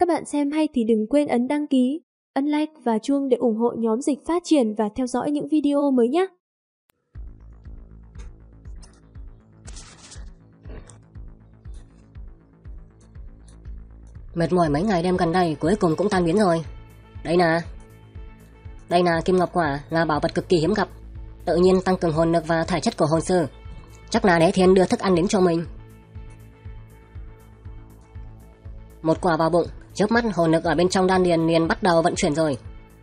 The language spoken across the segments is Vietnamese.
Các bạn xem hay thì đừng quên ấn đăng ký, ấn like và chuông để ủng hộ nhóm Dịch Phát Triển và theo dõi những video mới nhé. Mệt mỏi mấy ngày đêm gần đây cuối cùng cũng tan biến rồi. Đây là Kim Ngọc Quả, là bảo vật cực kỳ hiếm gặp, tự nhiên tăng cường hồn lực và thể chất của hồn sư. Chắc là Đế Thiên đưa thức ăn đến cho mình. Một quả vào bụng, chớp mắt hồn lực ở bên trong đan điền liền bắt đầu vận chuyển rồi.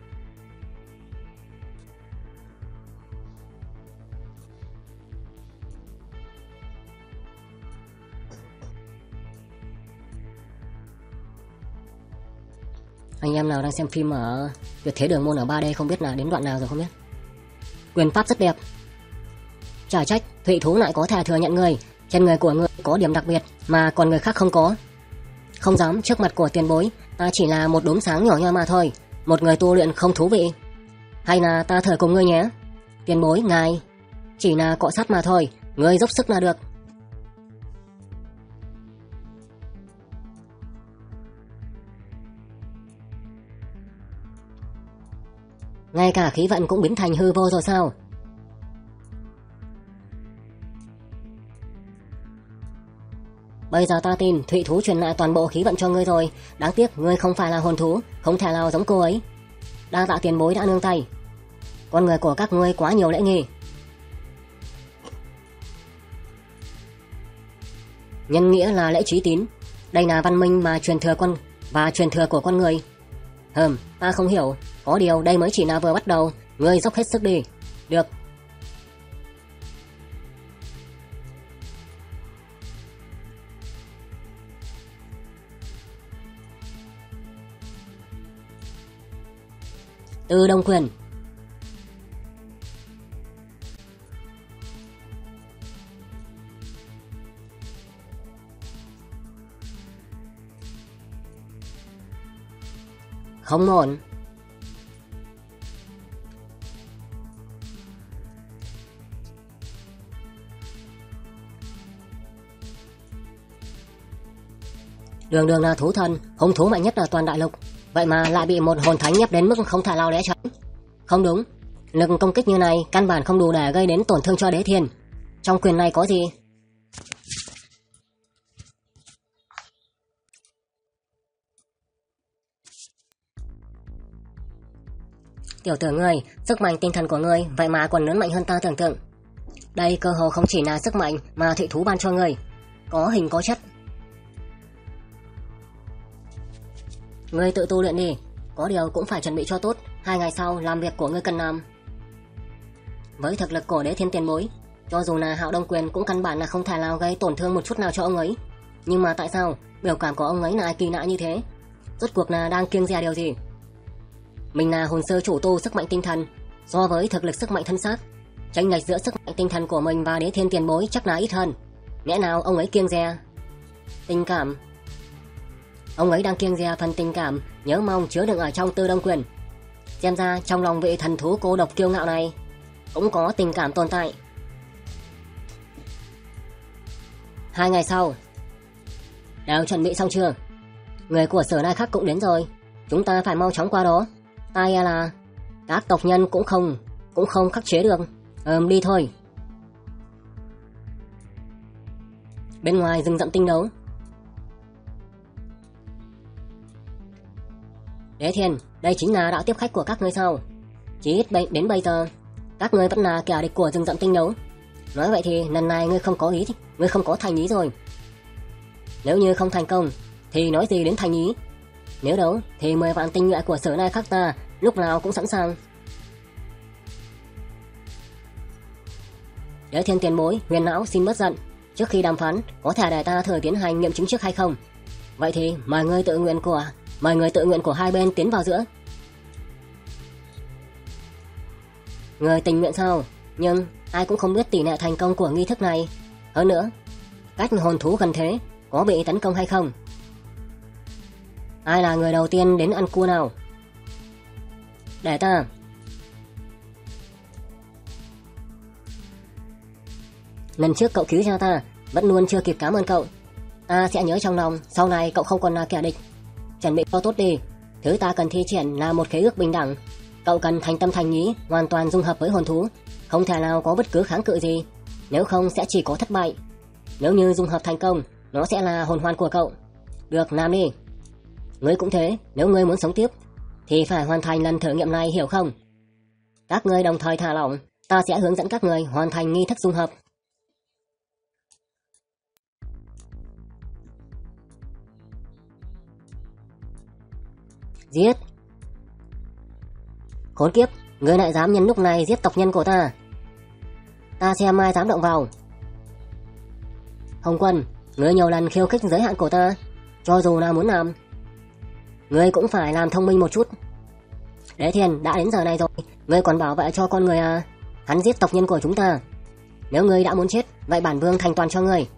Anh em nào đang xem phim ở Tuyệt Thế Đường Môn ở 3D không biết là đến đoạn nào rồi không biết. Quyền pháp rất đẹp. Chả trách Thụy Thú lại có thể thừa nhận người. Trên người của người có điểm đặc biệt mà còn người khác không có. Không dám trước mặt của tiền bối, ta chỉ là một đốm sáng nhỏ nhoi mà thôi, một người tu luyện không thú vị. Hay là ta thử cùng ngươi nhé. Tiền bối ngài chỉ là cọ sát mà thôi, ngươi dốc sức là được. Ngay cả khí vận cũng biến thành hư vô rồi sao? Bây giờ ta tin Thụy Thú truyền lại toàn bộ khí vận cho ngươi rồi. Đáng tiếc ngươi không phải là hồn thú, không thể nào giống cô ấy. Đa tạ tiền bối đã nương tay. Con người của các ngươi quá nhiều lễ nghi. Nhân nghĩa là lễ trí tín. Đây là văn minh mà truyền thừa của con người. Ta không hiểu. Có điều đây mới chỉ là vừa bắt đầu. Ngươi dốc hết sức đi. Được. Từ Đông Quyền. Không ổn. Đường Đường là thú thần, hung thú mạnh nhất ở toàn đại lục, vậy mà lại bị một hồn thánh ép đến mức không thể nào né tránh. Không đúng, lực công kích như này căn bản không đủ để gây đến tổn thương cho Đế Thiên. Trong quyền này có gì? Tiểu tử ngươi, sức mạnh tinh thần của ngươi vậy mà còn lớn mạnh hơn ta tưởng tượng. Đây cơ hồ không chỉ là sức mạnh mà Thụy Thú ban cho ngươi, có hình có chất. Ngươi tự tu luyện đi, có điều cũng phải chuẩn bị cho tốt, 2 ngày sau làm việc của ngươi cần làm. Với thực lực của Đế Thiên tiền bối, cho dù là Hạo Đông Quyền cũng căn bản là không thể nào gây tổn thương một chút nào cho ông ấy. Nhưng mà tại sao biểu cảm của ông ấy lại kỳ lạ như thế? Rốt cuộc là đang kiêng dè điều gì? Mình là hồn sư chủ tu sức mạnh tinh thần, so với thực lực sức mạnh thân xác, chênh lệch giữa sức mạnh tinh thần của mình và Đế Thiên tiền bối chắc là ít hơn. Lẽ nào ông ấy kiêng dè tình cảm? Ông ấy đang kiêng dè phần tình cảm nhớ mong chứa đựng ở trong Tư Đông Quyền. Xem ra trong lòng vị thần thú cô độc kiêu ngạo này cũng có tình cảm tồn tại. 2 ngày sau. Đều chuẩn bị xong chưa? Người của Sở Nai Khắc cũng đến rồi, chúng ta phải mau chóng qua đó. Ta e là các tộc nhân cũng không khắc chế được. Đi thôi. Bên ngoài rừng rậm tinh đấu. Đế Thiên, đây chính là đạo tiếp khách của các ngươi sao? Chỉ ít đến bây giờ các ngươi vẫn là kẻ địch của rừng rậm tinh đấu. Nói vậy thì lần này ngươi không có thành ý rồi. Nếu như không thành công thì nói gì đến thành ý. Nếu đấu thì 10 vạn tinh nhuệ của Sở Nai Khắc ta lúc nào cũng sẵn sàng. Đế Thiên tiền bối, Huyền Não xin bớt giận. Trước khi đàm phán có thể để ta thử tiến hành nghiệm chứng trước hay không? Vậy thì mời người tự nguyện của hai bên tiến vào giữa. Người tình nguyện sao? Nhưng ai cũng không biết tỷ lệ thành công của nghi thức này. Hơn nữa, cách hồn thú gần thế có bị tấn công hay không? Ai là người đầu tiên đến ăn cua nào? Để ta. Lần trước cậu cứu cho ta, vẫn luôn chưa kịp cảm ơn cậu. Ta sẽ nhớ trong lòng, sau này cậu không còn là kẻ địch. chuẩn bị cho tốt đi. Thứ ta cần thi triển là một khế ước bình đẳng. Cậu cần thành tâm thành ý, hoàn toàn dung hợp với hồn thú, không thể nào có bất cứ kháng cự gì, nếu không sẽ chỉ có thất bại. Nếu như dung hợp thành công, nó sẽ là hồn hoàn của cậu. Được, làm đi. Ngươi cũng thế, nếu ngươi muốn sống tiếp thì phải hoàn thành lần thử nghiệm này, hiểu không? Các ngươi đồng thời thả lỏng, ta sẽ hướng dẫn các ngươi hoàn thành nghi thức dung hợp. Giết! Khốn kiếp, ngươi lại dám nhân lúc này giết tộc nhân của ta. Ta xem ai dám động vào. Hồng Quân, ngươi nhiều lần khiêu khích giới hạn của ta, cho dù là muốn làm, ngươi cũng phải làm thông minh một chút. Đế Thiên, đã đến giờ này rồi, ngươi còn bảo vệ cho con người à? Hắn giết tộc nhân của chúng ta. Nếu ngươi đã muốn chết, vậy bản vương thành toàn cho ngươi.